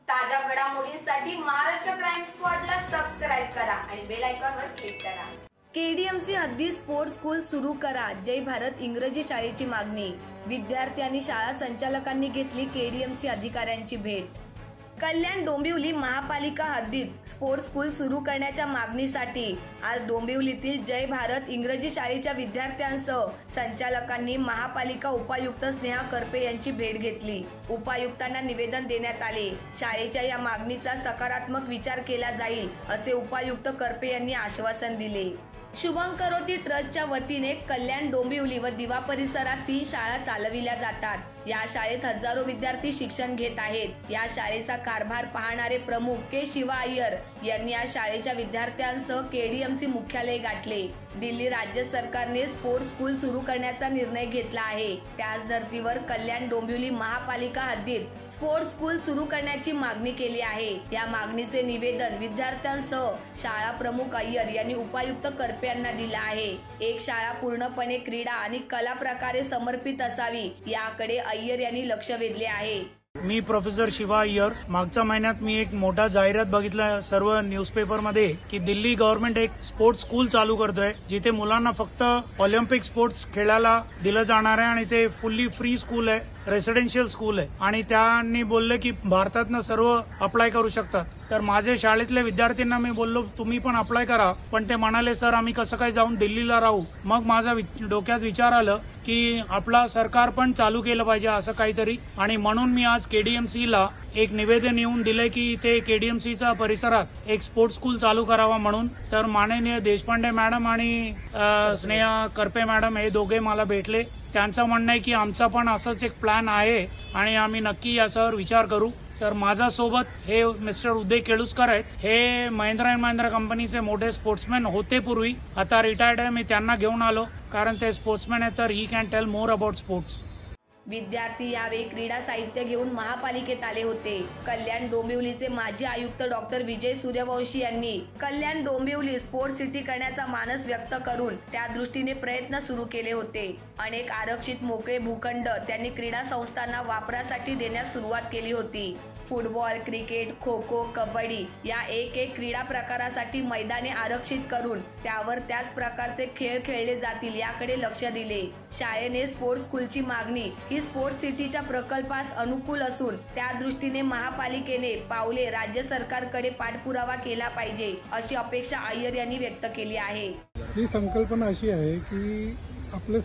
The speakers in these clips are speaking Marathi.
ताज्या घडामोडींसाठी महाराष्ट्र क्राईम स्पॉटला सबस्क्राइब करा आणि बेल आयकॉनवर क्लिक करा। केडीएमसी हद्दीत स्पोर्ट्स स्कूल सुरू करा, जय भारत इंग्रजी शाळेची मागणी। विद्यार्थी आणि शाळा संचालकांनी घेतली केडीएमसी अधिकाऱ्यांची भेट। कल्याण डोंबिवली महापालिका हद्दीत स्पोर्ट्स स्कूल सुरू करण्याच्या मागणीसाठी आज डोंबिवलीतील जय भारत इंग्रजी शाळेच्या विद्यार्थ्यांसह संचालकांनी महापालिका उपायुक्त स्नेहा करपे यांची भेट घेतली। उपायुक्तांना निवेदन देण्यात आले। शाळेच्या या मागणीचा सकारात्मक विचार केला जाईल असे उपायुक्त करपे यांनी आश्वासन दिले। शुभंकरोती ट्रस्टच्या वतीने कल्याण डोंबिवली व दिवा परिसरात 3 शाळा चालविल्या जातात। या शाळेत हजारो विद्यार्थी शिक्षण घेत आहेत। या शाळेचा कारभार पाहणारे प्रमुख के शिवा अय्यर यांनी या शाळेच्या विद्यार्थ्यांसह केडीएमसी मुख्यालय गाठले। दिल्ली राज्य सरकारने स्पोर्ट्स स्कूल सुरू करण्याचा निर्णय घेतला आहे। त्याच धर्तीवर कल्याण डोंबिवली महापालिका हद्दीत स्पोर्ट्स स्कूल सुरू करण्याची मागणी केली आहे। या मागणीचे निवेदन विद्यार्थ्यांसह शाळा प्रमुख अय्यर यांनी उपायुक्त करपे यांना दिला आहे। एक शाळा पूर्णपणे क्रीडा आणि कला प्रकारे समर्पित असावी याकडे अय्यर यांनी लक्ष वेधले आहे। मी प्रोफेसर शिवा अय्यर। मागच्या महिन्यात मी एक मोठा जाहिरात बघितला सर्व न्यूजपेपर मध्ये की दिल्ली गव्हर्नमेंट एक स्पोर्ट्स स्कूल चालू करतोय, जिथे मुलांना फक्त ऑलिम्पिक स्पोर्ट्स खेळायला दिलं जाणार आहे आणि ते फुल्ली फ्री स्कूल आहे, रेसिडेन्शियल स्कूल आहे आणि त्यांनी बोलले की भारतातनं सर्व अप्लाय करू शकतात। तर माझे शाळेतल्या विद्यार्थ्यांना मी बोललो तुम्ही पण अप्लाय करा, पण ते म्हणाले सर आम्ही कसं काय जाऊन दिल्लीला राहू। मग माझ्या डोक्यात विचार आलं की आपला सरकार पण चालू केलं पाहिजे असं काहीतरी, आणि म्हणून मी आज केडीएमसी ला एक निवेदन येऊन दिलंय की ते केडीएमसीच्या परिसरात एक स्पोर्ट्स स्कूल चालू करावा म्हणून। तर माननीय देशपांडे मॅडम आणि स्नेहा करपे मॅडम हे दोघे मला भेटले। त्यांचं म्हणणं आहे की आमचा पण असंच एक प्लॅन आहे आणि आम्ही नक्की याच्यावर विचार करू। तर माझ्यासोबत हे मिस्टर उदय केळुस्कर आहेत। हे महिंद्रा अँड महिंद्रा कंपनीचे मोठे स्पोर्ट्समॅन होते पूर्वी, आता रिटायर्ड आहे। मी त्यांना घेऊन आलो कारण ते स्पोर्ट्समॅन आहेत, तर he can tell more about sports. विद्यार्थी यावेळी क्रीडा साहित्य घेऊन महापालिकेत आले होते। कल्याण डोंबिवलीचे माजी आयुक्त डॉक्टर विजय सूर्यवंशी यांनी कल्याण डोंबिवली स्पोर्ट्स सिटी करण्याचा मानस व्यक्त करून त्या दृष्टीने प्रयत्न सुरू केले होते। अनेक आरक्षित मोकळे भूखंड त्यांनी क्रीडा संस्थांना वापरासाठी देण्यास सुरुवात केली होती। फुटबॉल, क्रिकेट, खो खो, कबड्डी या एक क्रीडा प्रकारासाठी मैदाने आरक्षित करून त्यावर त्याच प्रकारचे खेळ खेळले जातील याकडे लक्ष दिले। शाळेने स्पोर्ट्स स्कूलची मागणी ही स्पोर्ट्स सिटीच्या प्रकल्पास अनुकूल असून त्या दृष्टीने महापालिकेने पावले राज्य सरकारकडे पाठपुरावा केला पाहिजे अशी अपेक्षा अय्यर यांनी व्यक्त केली आहे। ही संकल्पना अशी आहे की आपले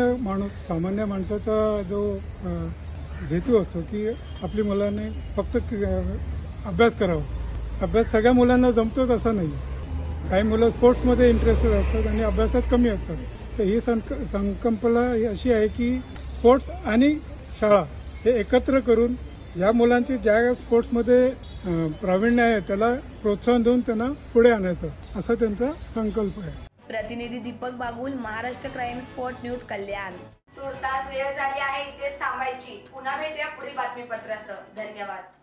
सामान्य माणसाचा जो हेतू असतो की आपली मुलांनी फक्त अभ्यास करावा। अभ्यास सगळ्या मुलांना जमतोच असं नाही, काही मुलं स्पोर्ट्समध्ये इंटरेस्टेड असतात आणि अभ्यासात कमी असतात। तर ही संकल्पना अशी आहे की स्पोर्ट्स आणि शाळा हे एकत्र करून या मुलांची ज्या स्पोर्ट्समध्ये प्रावीण्य आहे त्याला प्रोत्साहन देऊन त्यांना पुढे आणायचं असा त्यांचा संकल्प आहे। प्रतिनिधी Deepak Bagul, Maharashtra crime spot news, Kalyan. तुर्तास वेळ झाली आहे इथेच थांबायची। पुन्हा भेटूया पुढील बातमीपत्रासह। धन्यवाद।